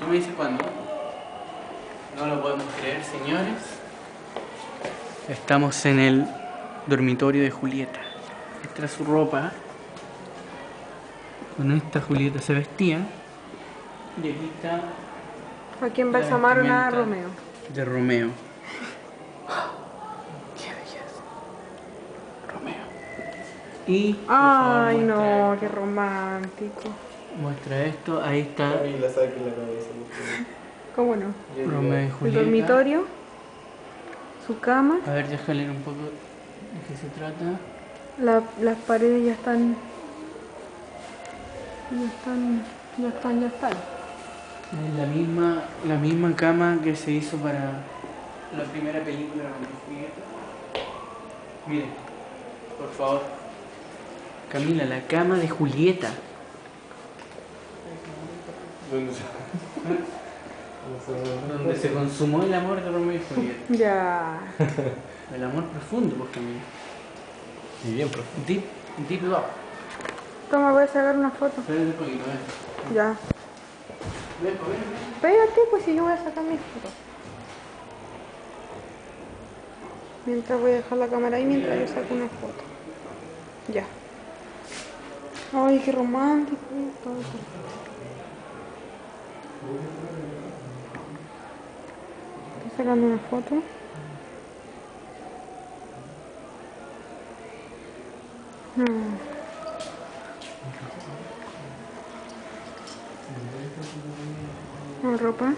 me dice cuándo. No lo podemos creer, señores. Estamos en el dormitorio de Julieta. Esta era su ropa. Con esta Julieta se vestía. Y aquí está. ¿A quién vas a amar a Romeo? De Romeo. Qué belleza. Romeo. Y. Ay, no, qué romántico. Muestra esto, ahí está. Y la saque la cabeza. ¿Cómo no? Romeo y El Julieta. dormitorio, su cama. A ver, déjale leer un poco de qué se trata. Las paredes ya están. Ya están. Es la misma cama que se hizo para la primera película de Romeo y Julieta. Miren, por favor. Camila, la cama de Julieta. Donde se consumó el amor de Romeo y Julieta. Ya. El amor profundo, pues, Camila. Y bien profundo. Deep love. Toma, voy a sacar una foto. Espérate un poquito, ven. Ya. Ven. Espérate, pues si yo voy a sacar mis fotos. Mientras voy a dejar la cámara ahí mientras yo saco una foto. Ya. Ay, qué romántico. Todo eso. Estoy sacando una foto. La ropa.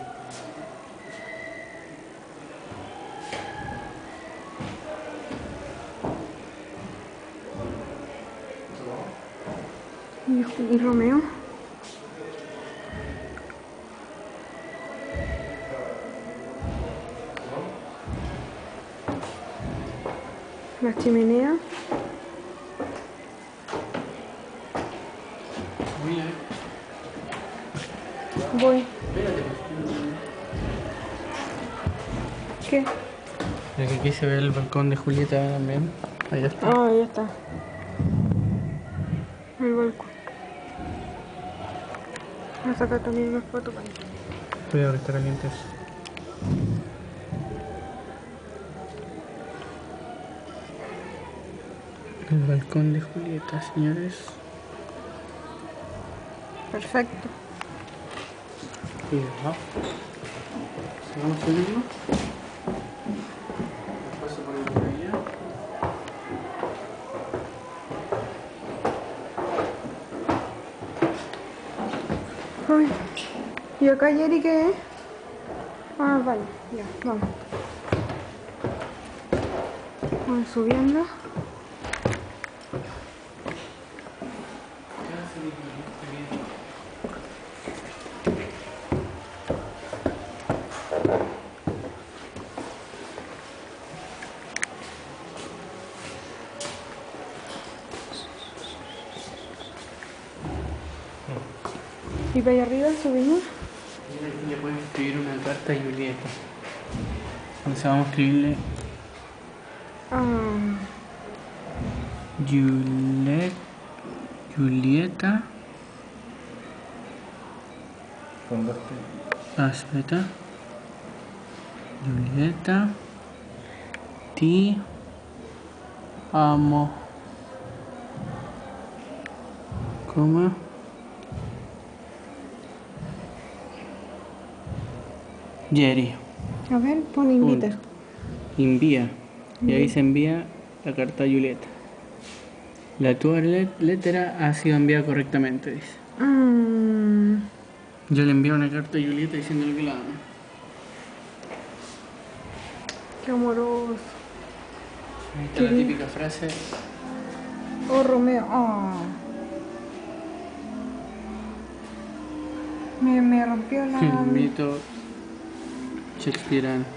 Y Romeo. La chimenea. Mira, Voy. espérate. ¿Qué? Mira que aquí se ve el balcón de Julieta también. Ahí está. Ah, ya está. El balcón. Voy a sacar también una foto para allá. Cuidado que está caliente eso. El balcón de Julieta, señores. Perfecto. Cuidado. Sigamos subiendo. Paso por el por allá. Ay. ¿Y acá Yeri qué es? Ah, vale. Ya, vamos. Voy subiendo. ¿Y para allá arriba subimos? Mira, aquí le puedes escribir una carta a Julieta. Entonces vamos a escribirle Julieta. Con dos Espera. Julieta. Te amo. Coma. Jerry. A ver, pon invita. Punto. Envía. Y ahí se envía la carta a Julieta. La tua lettera ha sido enviada correctamente, dice. Yo le envío una carta a Julieta diciéndole que la amo. Qué amoroso. Ahí está la típica frase. Oh, Romeo. Oh. Me rompió la... Mito shakespeareano.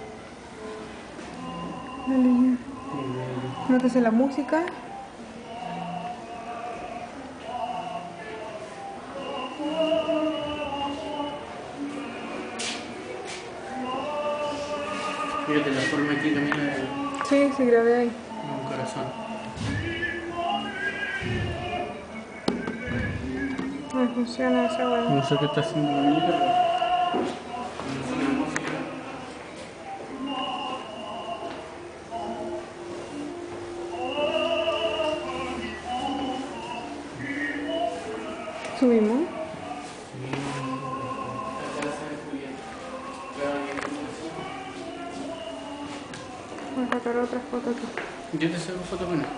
Dale. Nótese la música. Fíjate la forma aquí camina de Sí, se grabé ahí. un corazón. No funciona esa hueá. No sé qué está haciendo Camila, a sacar otra foto aquí. Yo te saco foto con esto.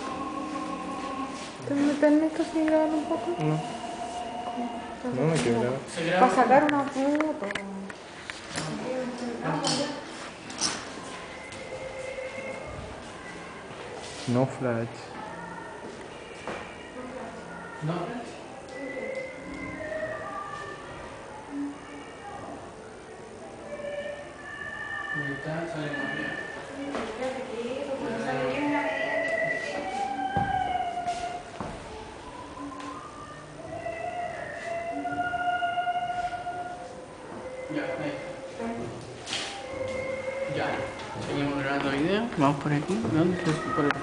¿Te metes esto sin grabar un poco? No, no me quiero grabar. Se graba. Para sacar una foto. No flash. No. Ahí está, sale muy bien. Ya, ahí. Ya. Seguimos grabando video. Vamos por aquí. ¿Dónde está? Por aquí.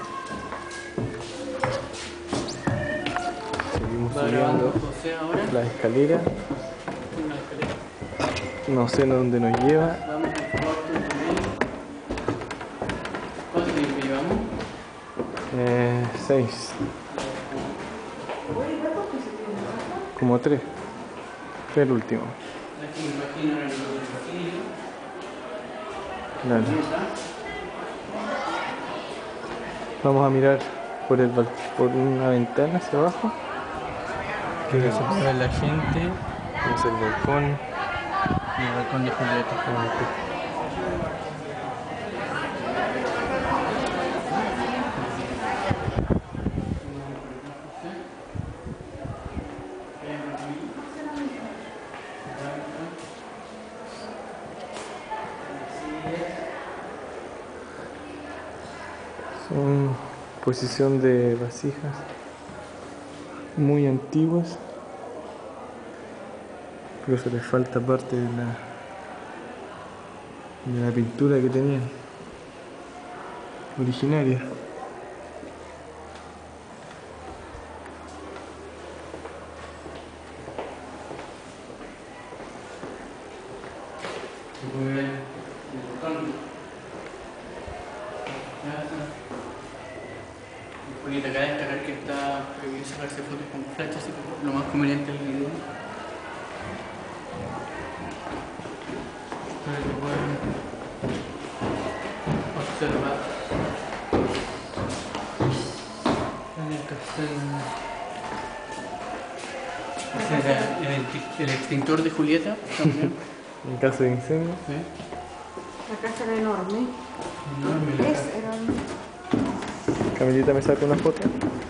Seguimos Va grabando subiendo José ahora. la escalera. Una escalera. No sé dónde nos lleva. Vamos al cuarto también. ¿Cuánto tiempo llevamos? 6. Como 3. Fue el último. Aquí me imagino en el pasillo. Claro. Ahí está. Vamos a mirar por una ventana hacia abajo. Que se puede ver la gente Es el balcón. y el balcón de Julieta. Son posición de vasijas muy antiguas. Incluso les falta parte de la pintura que tenían originaria. Muy bien. Julieta, acá destacar que está prohibido sacarse fotos con flash, así que lo más conveniente es el video. Para que puedan observar. En el castillo. Ese era el extintor de Julieta también. En caso de incendio. ¿Sí? La casa era enorme. Enorme la Es casa. enorme. Camilita, me saca una foto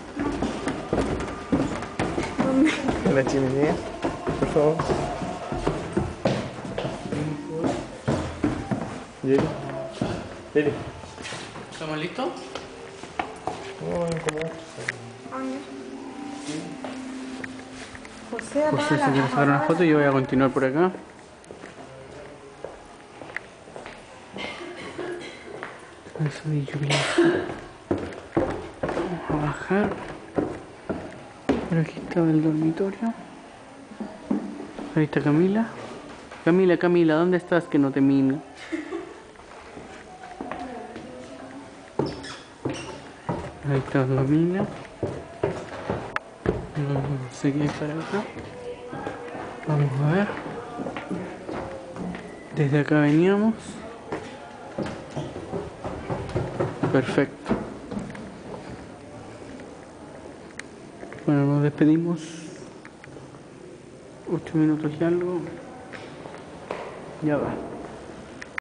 ¿Dónde? en la chimenea, por favor. Yeri. Yeri. ¿Estamos listos? No, como. Ay, José, apaga José se la quiere sacar una foto y yo voy a continuar por acá. Eso de lluvia. Vamos a bajar. Por aquí estaba el dormitorio. Ahí está Camila. Camila, ¿dónde estás que no te mino? Ahí está Camila. Vamos a seguir para acá. Vamos a ver. Desde acá veníamos. Perfecto. Bueno, nos despedimos. 8 minutos y algo. Ya va.